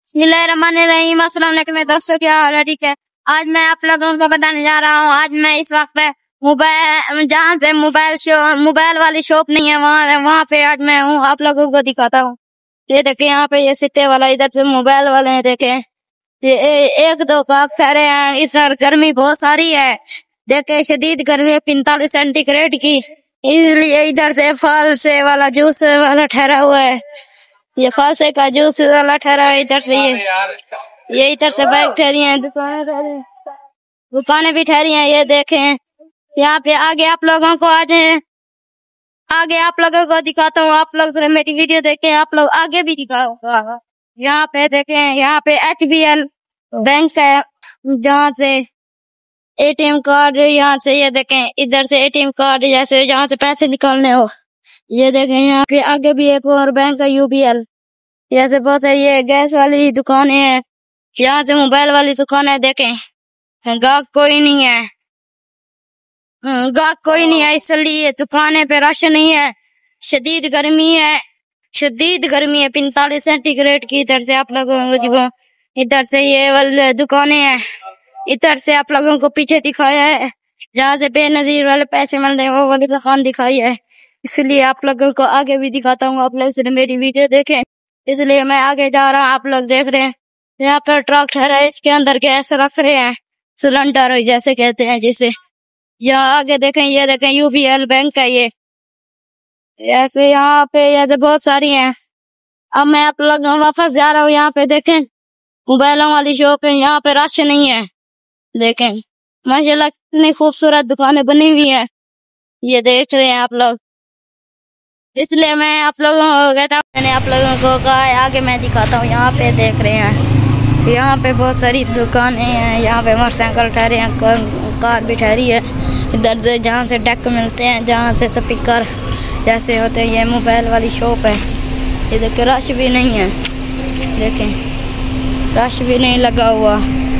बिस्मिल्लाहिर्रहमानिर्रहीम। अस्सलाम वालेकुम दोस्तों, क्या हाल है? ठीक है। आज मैं आप लोगों को बताने जा रहा हूँ। आज मैं इस वक्त मोबाइल जहाँ पे मोबाइल वाली शॉप नहीं है वहाँ पे आज मैं हूँ। आप लोगों को दिखाता हूँ। ये देखे यहाँ पे ये सिट्टे वाला, इधर से मोबाइल वाले हैं। देखे ये एक दो कप सारे हैं। इस बार गर्मी बहुत सारी है। देखे शदीद गर्मी है 45 सेंटीग्रेड की, इसलिए इधर से फल से वाला जूस वाला ठहरा हुआ है। ये फालसे का जूस वाला ठहरा है। इधर से ये इधर से बाइक ठहरी है, दुकानें भी ठहरी हैं। ये देखें यहाँ पे आगे आप लोगों को आगे आप लोगों को दिखाता हूँ। आप लोग मेरी वीडियो देखें, आप लोग आगे भी दिखाऊंगा। यहाँ पे देखें, यहाँ पे HBL बैंक है, जहाँ से ATM कार्ड, यहाँ से ये देखें इधर से ATM कार्ड जैसे जहाँ से पैसे निकालने हो। ये देखें यहाँ पे आगे भी एक और बैंक है UBL। जैसे बहुत सारी ये गैस वाली दुकानें हैं, यहाँ से मोबाइल वाली दुकान है। देखें गाहक कोई नहीं है, इसलिए दुकानें पे रश नहीं है। शदीद गर्मी है 45 सेंटीग्रेड की। इधर से आप लोगों को इधर से ये वाली दुकानें हैं। इधर से आप लोगों को पीछे दिखाया है जहाँ से बेनजीर वाले पैसे मिलते हैं, वो वाली दुकान दिखाई है। इसलिए आप लोगों को आगे भी दिखाता हूँ। आप लोग सिर्फ मेरी वीडियो देखें, इसलिए मैं आगे जा रहा हूँ। आप लोग देख रहे हैं यहाँ पर ट्रक ठहरा है, इसके अंदर गैस रख रहे हैं, सिलेंडर जैसे कहते हैं जिसे। यहाँ आगे देखें, ये देखें UBL बैंक है ये। ऐसे यहाँ पे ये बहुत सारी हैं। अब मैं आप लोग वापस जा रहा हूँ। यहाँ पे देखें मोबाइलों वाली शॉप है, यहाँ पे रश नहीं है। देखें माशाल्लाह कितनी खूबसूरत दुकानें बनी हुई है, ये देख रहे हैं आप लोग। इसलिए मैं आप लोगों को कहता हूँ, मैंने आप लोगों को कहा आगे मैं दिखाता हूँ। यहाँ पे देख रहे हैं, यहाँ पे बहुत सारी दुकानें हैं। यहाँ पे मोटरसाइकिल ठहरे हैं, कार भी ठहरी है। इधर से जहाँ से डेक मिलते हैं, जहाँ से स्पीकर जैसे होते हैं, ये मोबाइल वाली शॉप है। ये देखिए रश भी नहीं है, देखें रश भी नहीं लगा हुआ।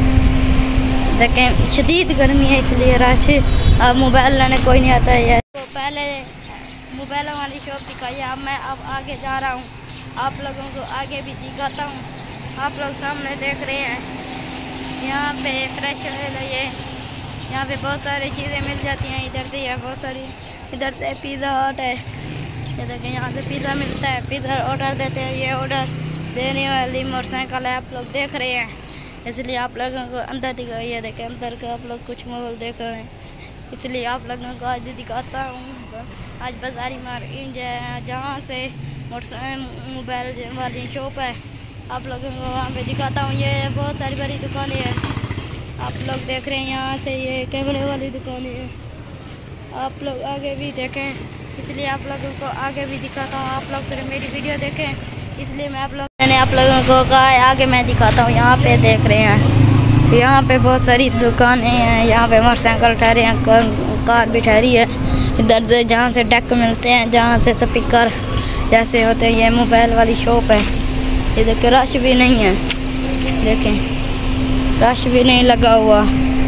देखें शदीद गर्मी है, इसलिए रश अब मोबाइल लेने कोई नहीं आता है। तो पहले मोबाइलों वाली शॉप दिखाई, अब मैं आगे जा रहा हूँ। आप लोगों को आगे भी दिखाता हूँ। आप लोग सामने देख रहे हैं, यहाँ पे फ्रेश है ये, यहाँ पे बहुत सारी चीज़ें मिल जाती हैं। इधर से बहुत सारी, इधर से पिज़्ज़ा हट है। ये देखें यहाँ से पिज़्ज़ा मिलता है, पिज़्ज़ा ऑर्डर देते हैं। ये ऑर्डर देने वाली मोटरसाइकिल है, आप लोग देख रहे हैं। इसलिए आप लोगों को अंदर दिखाई, ये देखें अंदर का आप लोग कुछ माहौल देख रहे हैं, इसलिए आप लोगों को आज दिखाता हूँ। आज बाजारी मार्केट है, जहाँ से मोबाइल वाली शॉप है, आप लोगों को वहाँ पे दिखाता हूँ। ये बहुत सारी बड़ी दुकानें हैं, आप लोग देख रहे हैं। यहाँ से ये कैमरे वाली दुकानें हैं, आप लोग आगे भी देखें, इसलिए आप लोगों को आगे भी दिखाता हूँ। आप लोग फिर मेरी वीडियो देखें, इसलिए मैंने आप लोगों को कहा आगे मैं दिखाता हूँ। यहाँ पे देख रहे हैं, यहाँ पे बहुत सारी दुकानें हैं। यहाँ पे मोटरसाइकिल ठहरे हैं, कार भी ठहरी है। इधर से जहाँ से डेक मिलते हैं, जहाँ से स्पीकर जैसे होते हैं, ये मोबाइल वाली शॉप है। ये देखिए रश भी नहीं है, देखें रश भी नहीं लगा हुआ।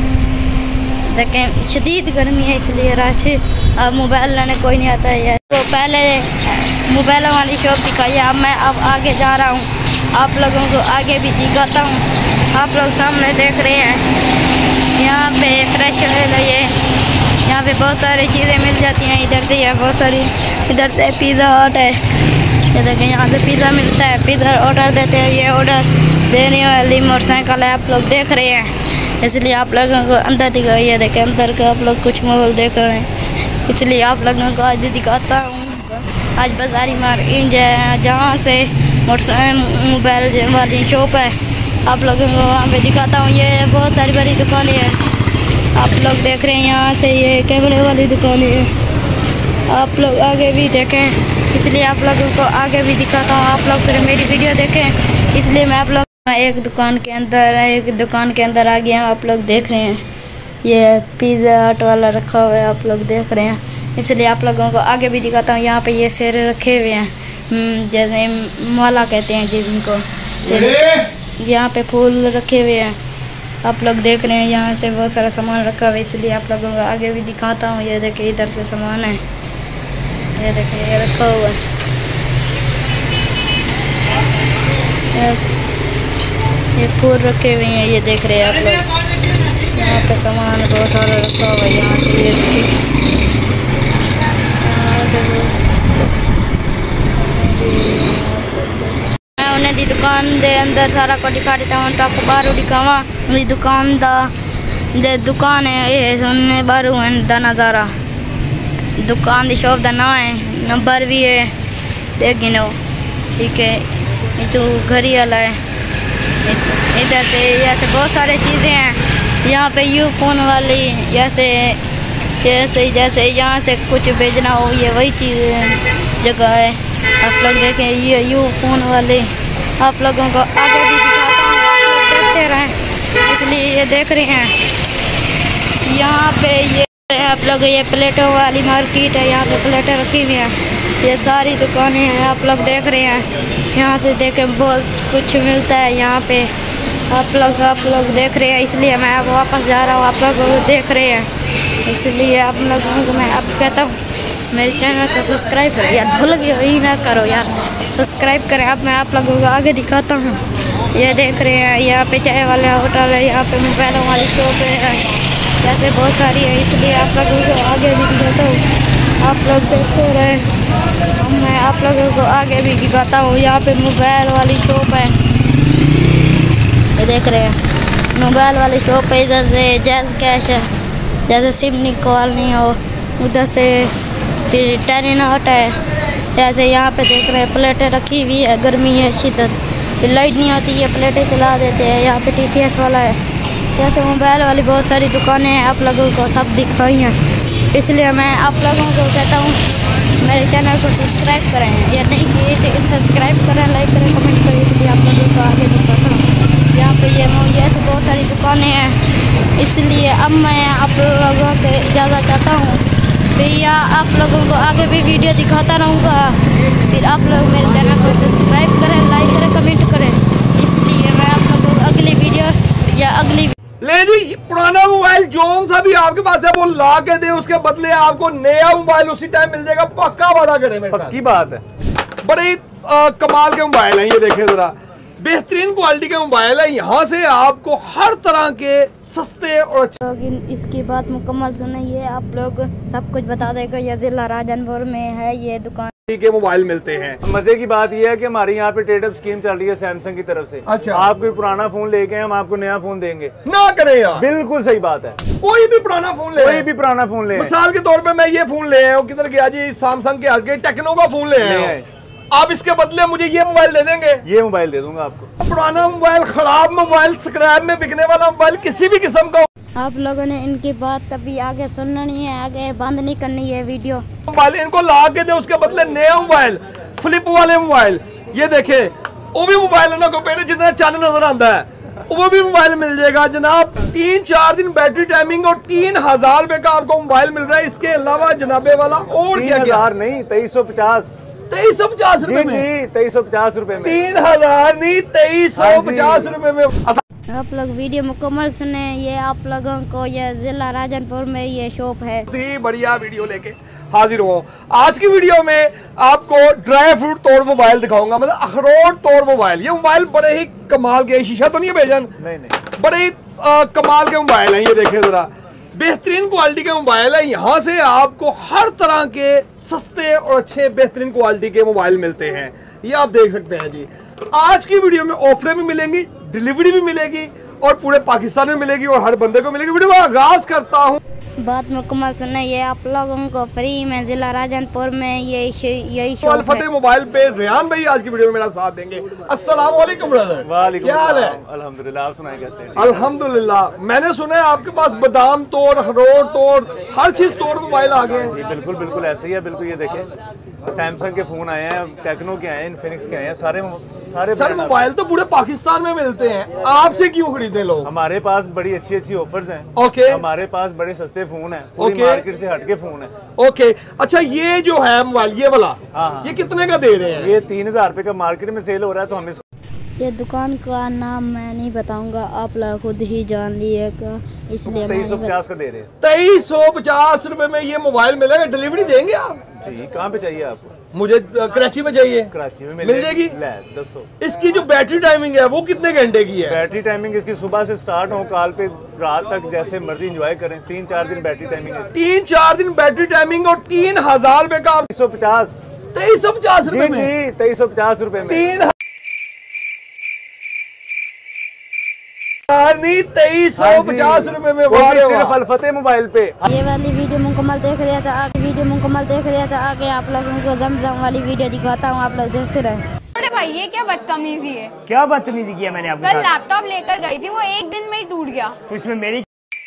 देखें शदीद गर्मी है, इसलिए रश अब मोबाइल लेने कोई नहीं आता है। तो पहले मोबाइलों वाली शॉप दिखाई, अब मैं आगे जा रहा हूँ। आप लोगों को आगे भी दिखाता हूँ। आप लोग सामने देख रहे हैं, यहाँ पे फ्रेश है ये, यहाँ पे बहुत सारी चीज़ें मिल जाती हैं। इधर से बहुत सारी, इधर से पिज़्ज़ा हट है। ये देखें यहाँ से पिज़्ज़ा मिलता है, पिज़्ज़ा ऑर्डर देते हैं। ये ऑर्डर देने वाली मोटरसाइकिल है, आप लोग देख रहे हैं। इसलिए आप लोगों को अंदर दिखाई, ये देखें अंदर का आप लोग कुछ माहौल देख रहे हैं, इसलिए आप लोगों को आज दिखाता हूँ। आज बाजारी मार्केट है, जहाँ से मोबाइल वाली शॉप है, आप लोगों को वहाँ पे दिखाता हूँ। ये बहुत सारी बड़ी दुकानें हैं, आप लोग देख रहे हैं। यहाँ से ये कैमरे वाली दुकानें हैं, आप लोग आगे भी देखें, इसलिए आप लोगों को आगे भी दिखाता हूँ। आप लोग फिर मेरी वीडियो देखें, इसलिए मैं आप लोग एक दुकान के अंदर आ गया हूँ। आप लोग देख रहे हैं, ये पिज़्ज़ा हट वाला रखा हुआ है, आप लोग देख रहे हैं। इसलिए आप लोगों को आगे भी दिखाता हूँ। यहाँ पे ये सेर रखे हुए हैं, जैसे माला कहते हैं जिनको। यहाँ पे फूल रखे हुए हैं, आप लोग देख रहे हैं। यहाँ से बहुत सारा सामान रखा हुआ है, इसलिए आप लोगों को आगे भी दिखाता हूँ। ये देखिए इधर से सामान है, ये देखिए ये रखा हुआ है। ये फूल रखे हुए हैं, ये देख रहे हैं आप लोग। यहाँ पे सामान बहुत सारा रखा हुआ है। यहाँ से ये मैं उन्हें दी दुकान दे अंदर सारा को दिखा देता हूँ तो आपको बाहर दिखावा। मेरी दुकान दुकान है ये सुनने बारू दा नज़ारा दुकान की शॉप का नाम है, नंबर भी है देख गिनो, ठीक है। ये तो घड़ी वाला है। इधर से ऐसे बहुत सारी चीज़ें हैं यहाँ पे। यू फ़ोन वाली जैसे जैसे यहाँ से कुछ भेजना हो, ये वही चीज़ जगह है। आप लोग देखें ये यू फ़ोन वाले आप लोगों को आगे भी दिखाता हूँ, आप लोग देखते रहें, इसलिए ये देख रहे हैं। यहाँ पे ये आप लोग ये प्लेटों वाली मार्केट है, यहाँ पे प्लेटें रखी हुई हैं। ये सारी दुकानें हैं आप लोग देख रहे हैं। यहाँ से देखें बहुत कुछ मिलता है यहाँ पे। आप लोग देख रहे हैं, इसलिए मैं अब वापस जा रहा हूँ। आप लोग देख रहे हैं, इसलिए आप लोगों को मैं अब कहता हूँ मेरे चैनल को सब्सक्राइब करो यार, भूल गए वही ना करो यार, सब्सक्राइब करें। अब मैं आप लोगों को आगे दिखाता हूँ। ये देख रहे हैं यहाँ पे चाय वाला होटल है, यहाँ पे मोबाइलों वाली शॉप है, जैसे बहुत सारी है, इसलिए आप लोगों को आगे भी दिखाता हूँ। आप लोग देखते रहे, मैं आप लोगों को आगे भी दिखाता हूँ। यहाँ पे मोबाइल वाली शॉप है, ये देख रहे हैं मोबाइल वाली शॉप है। इधर से जैज़ कैश है, जैसे सिम निकालनी हो उधर से फिर टेरिनॉट है। जैसे यहाँ पे देख रहे हैं प्लेटें रखी हुई है, गर्मी है शिद्दत, फिर लाइट नहीं आती है प्लेटें चला देते हैं। यहाँ पे TCS वाला है, जैसे मोबाइल वाली बहुत सारी दुकानें हैं, आप लोगों को सब दिखाई हैं। इसलिए मैं आप लोगों को कहता हूँ मेरे चैनल को सब्सक्राइब करें, या नहीं कि सब्सक्राइब करें, लाइक करें, कमेंट करें, इसलिए आप लोगों को आगे दिखाता हूँ। यहाँ पे ये ऐसे बहुत सारी दुकानें हैं, इसलिए अब मैं आप लोगों से इजाज़त चाहता हूँ। भैया आप लोगों को आगे भी वीडियो दिखाता रहूँगा, फिर आप लोग मेरे चैनल को सब्सक्राइब करें, लाइक करें, कमेंट करें। इसलिए मैं आप लोगों को अगली वीडियो या अगली ले जी पुराना मोबाइल जोन सा भी आपके पास है वो ला के दे, उसके बदले आपको नया मोबाइल उसी टाइम मिल जाएगा। पक्का वादा करें मेरे साथ, पक्की बात है। बड़े कमाल के मोबाइल हैं, ये देखें जरा, बेहतरीन क्वालिटी के मोबाइल है। यहाँ से आपको हर तरह के सस्ते और अच्छे इसकी बात मुकम्मल सुनिए, आप लोग सब कुछ बता देगा। ये जिला राजनपुर में है ये दुकान के मोबाइल मिलते हैं। मजे की बात यह है कि हमारे यहाँ पे ट्रेड अप स्कीम चल रही है सैमसंग की तरफ से। अच्छा, आप कोई पुराना फोन लेके हम आपको नया फोन देंगे ना करें यार, बिल्कुल सही बात है। कोई भी पुराना फोन ले, कोई भी पुराना फोन ले, मिसाल के तौर पे मैं ये फोन ले आया हूँ, किधर गया जी, सैमसंग के हटके टेक्नो का फोन ले आया हूँ, आप इसके बदले मुझे ये मोबाइल दे देंगे? ये मोबाइल दे दूंगा आपको। पुराना मोबाइल, खराब मोबाइल, स्क्रैप में बिकने वाला मोबाइल, किसी भी किस्म का आप लोगों ने इनकी बात तभी आगे सुननी है, आगे बंद नहीं करनी है वीडियो। मोबाइल इनको ला के दे, उसके बदले नया मोबाइल, फ्लिप वाले मोबाइल, ये देखे वो भी मोबाइल ना को पहले जितना चैनल नजर आता है वो भी मोबाइल मिल जाएगा जनाब। 3-4 दिन बैटरी टाइमिंग और 3000 रुपए का आपको मोबाइल मिल रहा है। इसके अलावा जनाबे वाला और क्या क्या नहीं 2350 2350 रुपए में, 2350 रुपए में, 3000 नहीं 2350 रुपए में। आप लोग वीडियो मुकम्मल सुने, ये आप लोगों को ये जिला राजनपुर में ये शॉप है। बढ़िया वीडियो लेके हाजिर हुआ। आज की वीडियो में आपको ड्राई फ्रूट तोड़ मोबाइल दिखाऊंगा, मतलब अखरोट तोड़ मोबाइल। ये मोबाइल बड़े ही कमाल के, शीशा तो नहीं है भेजन, नहीं, बड़े ही कमाल के मोबाइल हैं। ये देखें जरा, बेहतरीन क्वालिटी के मोबाइल है। यहाँ से आपको हर तरह के सस्ते और अच्छे बेहतरीन क्वालिटी के मोबाइल मिलते हैं। ये आप देख सकते हैं जी। आज की वीडियो में ऑफरें भी मिलेंगी, डिलीवरी भी मिलेगी और पूरे पाकिस्तान में मिलेगी और हर बंदे को मिलेगी। वीडियो का आगाज करता हूँ, बात मुकम्मल सुनना, ये आप लोगों को फ्री में जिला राजनपुर में यही शॉप है। फतेह मोबाइल पे रेहान भाई आज की वीडियो में मेरा साथ देंगे। अस्सलाम वालेकुम ब्रदर, क्या हाल है? अल्हम्दुलिल्लाह, आप सुनाए कैसे? अल्हम्दुलिल्लाह। मैंने सुना है आपके पास बादाम तोड़, अखरोट तोड़, हर चीज तोड़ मोबाइल आ गए। जी बिल्कुल बिल्कुल ऐसे ही है। बिल्कुल ये देखें, सैमसंग के फोन आए हैं, टेक्नो के आए हैं, इन्फिनिक्स के आए हैं, सारे सर मोबाइल तो पूरे पाकिस्तान में मिलते हैं, आपसे क्यों खरीदे लोग? हमारे पास बड़ी अच्छी अच्छी ऑफर्स हैं। ओके, हमारे पास बड़े सस्ते फोन हैं, पूरी मार्केट से हटके फोन है। ओके, अच्छा ये जो है मोबाइल ये वाला, हाँ, ये कितने का दे रहे हैं? ये 3000 रुपए का मार्केट में सेल हो रहा है, तो हम इसको ये दुकान का नाम मैं नहीं बताऊंगा, आप लोग खुद ही जान लिएगा, इसलिए मैं 2350 का दे रहे हैं। 2350 रुपए में ये मोबाइल मिलेगा। डिलीवरी देंगे आप? जी, कहाँ पे चाहिए आपको? मुझे कराची में चाहिए। कराची में मिल जाएगी? दसो। इसकी जो बैटरी टाइमिंग है वो कितने घंटे की है? बैटरी टाइमिंग इसकी सुबह से स्टार्ट हो, काल पे रात तक जैसे मर्जी एंजॉय करें। 3-4 दिन बैटरी टाइमिंग है। 3-4 दिन बैटरी टाइमिंग और 3000 रुपए का 2350। 2350 रुपए में? 2350 रुपए में। 2350 रुपए में सिर्फ अलफते मोबाइल पे। ये वाली वीडियो मुकम्मल देख रहा था, आगे आप लोगों को जमजम वाली वीडियो दिखाता हूँ, आप लोग देखते रहे। अरे भाई ये क्या बदतमीजी है? क्या बदतमीजी किया मैंने आपको? कल लैपटॉप लेकर गई थी, वो एक दिन में ही टूट गया। तो इसमें मेरी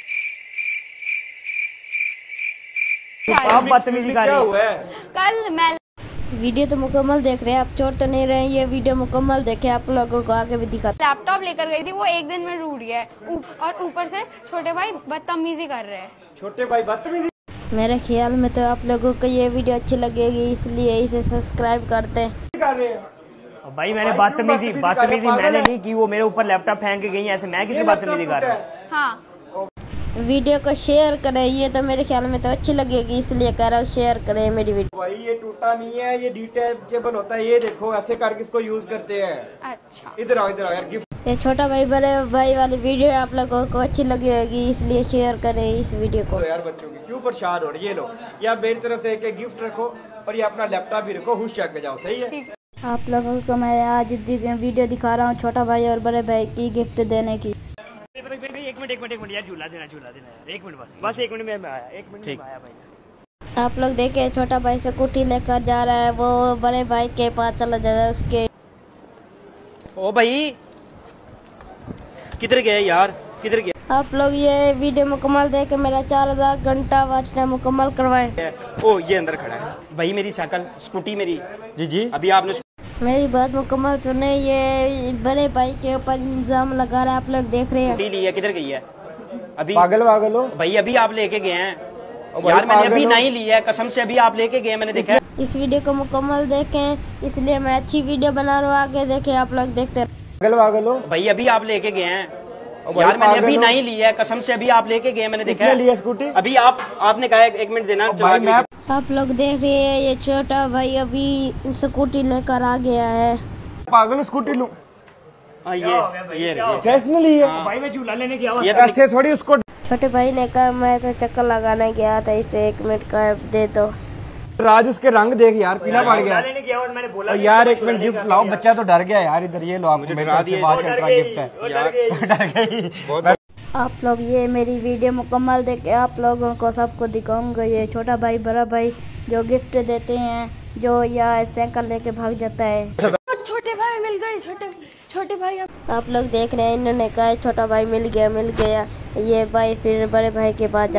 आप बदतमीजी कर रही है। कल मैं वीडियो तो मुकम्मल देख रहे हैं, आप छोड़ तो नहीं रहे हैं, ये वीडियो मुकम्मल देखें, आप लोगों को आगे भी दिखाते। लैपटॉप लेकर गई थी, वो एक दिन में टूट गया है, और ऊपर से छोटे भाई बदतमीजी कर रहे हैं। छोटे भाई बदतमीजी। मेरे ख्याल में तो आप लोगों को ये वीडियो अच्छी लगेगी, इसलिए इसे सब्सक्राइब करते हैं। भाई मैंने बदतमीजी मैंने नहीं की, वो मेरे ऊपर लैपटॉप फेंक के गई, ऐसे मैं किसी बदतमीजी कर रहा हूँ? हाँ, वीडियो को शेयर करें, ये तो मेरे ख्याल में तो अच्छी लगेगी, इसलिए कह रहा हूँ शेयर करें मेरी वीडियो। भाई ये टूटा नहीं है, ये डिटेचेबल होता है। ये देखो ऐसे करके इसको यूज करते हैं। अच्छा इधर आओ यार, गिफ्ट। ये छोटा भाई बड़े भाई वाली वीडियो आप लोगों को अच्छी लगेगी, इसलिए शेयर करें इस वीडियो को। तो यार बच्चों की क्यों परेशान हो रही है? ये लो, ये आप मेरी तरफ से एक गिफ्ट रखो और ये अपना लैपटॉप भी रखो, हुश के जाओ। सही है? आप लोगों को मैं आज वीडियो दिखा रहा हूँ छोटा भाई और बड़े भाई की गिफ्ट देने की। एक मिनट यार, झूला देना यार, एक मिनट बस 1 मिनट में आया, 1 मिनट में आया भाई। आप लोग देखें, छोटा भाई से कुटी लेकर जा रहा है, वो बड़े भाई के पास चला जा रहा है उसके। ओ भाई किधर गए यार, किधर गए? आप लोग ये वीडियो मुकम्मल देख के मेरा 4000 घंटा वॉच टाइम मुकम्मल करवाएं। ओ ये अंदर खड़ा है भाई, मेरी साइकिल स्कूटी मेरी। जी अभी आपने मेरी बात मुकम्मल सुने, ये बड़े भाई के ऊपर इल्जाम लगा रहा है, आप लोग देख रहे हैं। स्कूटी ली है, किधर गई है? अभी पागल हो भाई, अभी आप लेके गए हैं यार, मैंने अभी नहीं ली है, कसम से अभी आप लेके गए, मैंने देखा। इस वीडियो को मुकम्मल देखें, इसलिए मैं अच्छी वीडियो बना रहा हूँ, आगे देखें, आप लोग देखते पागल हो भाई, अभी आप लेके गए हैं यार, मैंने अभी नहीं ली है, कसम से अभी आप लेके गए, मैंने देखा लिया स्कूटी। अभी आपने कहा 1 मिनट देना चला के। आप लोग देख रहे हैं, ये छोटा भाई अभी स्कूटी लेकर आ गया है। पागल स्कूटी लूं? ये चेस ने ली है भाई मैं झूला लेने गया ये ऐसे थोड़ी उसको। छोटे भाई ने कहा मैं तो चक्कर लगाने गया था, इसे 1 मिनट का दे दो। राज उसके रंग देख यार, पीला पड़ गया। लेने गया और मैंने बोला यार 1 मिनट गिफ्ट लाओ, बच्चा तो डर गया यार। इधर ये लो, आपको मेरे तरफ से बात करता गिफ्ट है। डर गई। आप लोग ये मेरी वीडियो मुकम्मल देख के आप लोगों को सबको दिखाऊंगा, ये छोटा भाई बड़ा भाई जो गिफ्ट देते हैं, जो या साइकिल लेके भाग जाता है। छोटे भाई मिल गए, छोटे भाई। आप लोग देख रहे हैं, इन्होंने कहा छोटा भाई मिल गया। ये भाई फिर बड़े भाई के पास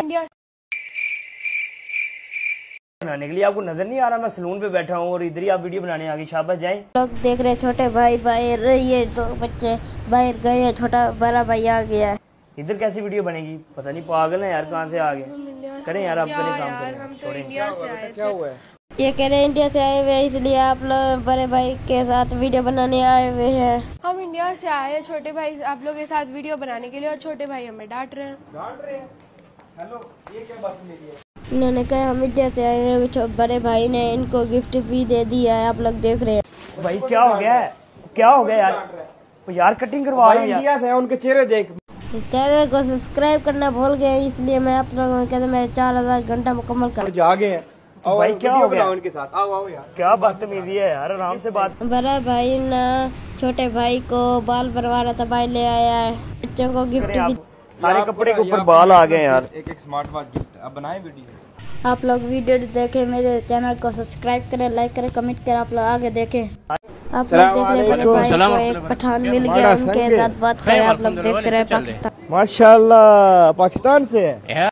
बनाने के लिए आपको नजर नहीं आ रहा, मैं सलून पे बैठा हूँ और इधर ही आप वीडियो बनाने आ गई। शाबाश जाए। लोग देख रहे हैं, छोटे भाई बाहर, ये 2 बच्चे बाहर गए हैं, छोटा बड़ा भाई आ गया है। इधर कैसी वीडियो बनेगी? पता नहीं, पागल है यार, कहाँ से आ गए? करें यार, आप करें काम करें। क्या हुआ है? ये कह रहे हैं इंडिया से आए हुए हैं, इसलिए आप लोग बड़े भाई के साथ वीडियो बनाने आए हुए हैं। हम इंडिया से आए हैं छोटे भाई आप लोग के साथ वीडियो बनाने के लिए, और छोटे भाई हमें डांट रहे हैं। हेलो, ये क्या बात मिली है? इन्होंने कहा हम इंडिया से आए हैं, बड़े भाई ने इनको गिफ्ट भी दे दिया है, आप लोग देख रहे हैं। भाई क्या हो गया यार कटिंग करवा रहे हैं यार। इंडिया से उनके चेहरे देख। चैनल को सब्सक्राइब करना भूल गए, इसलिए मैं आप लोगों को कहता मेरे 4000 घंटा मुकम्मल कर। जा गए हैं। तो भाई क्या हो गया उनके साथ? आओ यार, क्या बदतमीजी है यार, आराम से बात। बड़ा भाई ना छोटे भाई को बाल बनवा रहा था, भाई ले आया है, बच्चों को गिफ्ट भी। सारे कपड़े के ऊपर बाल आ गए यार। एक स्मार्ट वॉच गिफ्ट। अब बनाए वीडियो। आप लोग वीडियो देखें, मेरे चैनल को सब्सक्राइब करें, लाइक करें, कमेंट करें, आप लोग आगे देखें। आप लोग देख रहे बड़े भाई को एक पठान मिल गया, उनके साथ बात करें, आप लोग देखते रहे। पाकिस्तान माशाल्लाह, पाकिस्तान से है।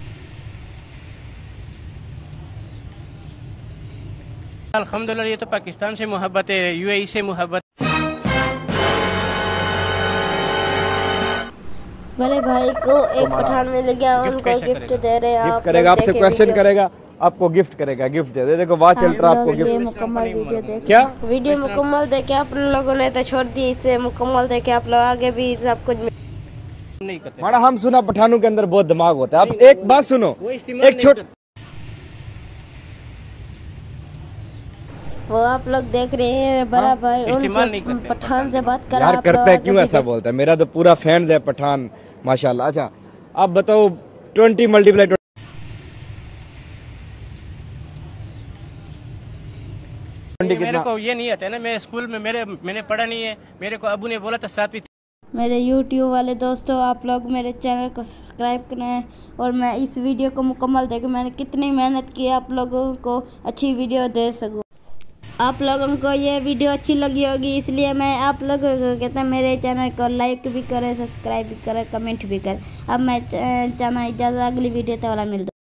अल्हम्दुलिल्लाह, ये तो पाकिस्तान से मोहब्बत है, यूएई से मोहब्बत। बड़े भाई को एक पठान मिल गया, उनको गिफ्ट दे रहे हैं। गिफ्ट आप करेगा, लोग आपसे देखें क्वेश्चन वीडियो। करेगा, आपको गिफ्ट करेगा, गिफ्ट दे दे। देखो वॉच अल्ट्रा आपको ये गिफ्ट। मुकम्मल वीडियो देखे, क्या वीडियो मुकम्मल देखे आप लोगों ने तो छोड़ दी, इसे मुकम्मल देखे आप लोग आगे भी सब कुछ नहीं करते। माड़ा हम सुना पठानों के अंदर बहुत दिमाग होता है। अब एक बात सुनो, एक छोट वो आप लोग देख रहे हैं बड़ा भाई उनसे पठान से बात करा। यार करता है क्यों ऐसा बोलता है? मेरा तो पूरा फैन है पठान माशाल्लाह। अच्छा अब बताओ 20 मल्टीप्लाई मेरे को ये नहीं आता है ना, मैं स्कूल में मैंने पढ़ा नहीं है। मेरे को अबू ने बोला था 7वीं। मेरे YouTube वाले दोस्तों, आप लोग मेरे चैनल को सब्सक्राइब करें और मैं इस वीडियो को मुकम्मल देखें। मैंने कितनी मेहनत की आप लोगों को अच्छी वीडियो दे सकूं। आप लोगों को ये वीडियो अच्छी लगी होगी, इसलिए मैं आप लोगों को कहता हूँ मेरे चैनल को लाइक भी करें, सब्सक्राइब भी करें, कमेंट भी करें। अब मैं चाहना इजाज़त, अगली वीडियो तो वाला मिलता।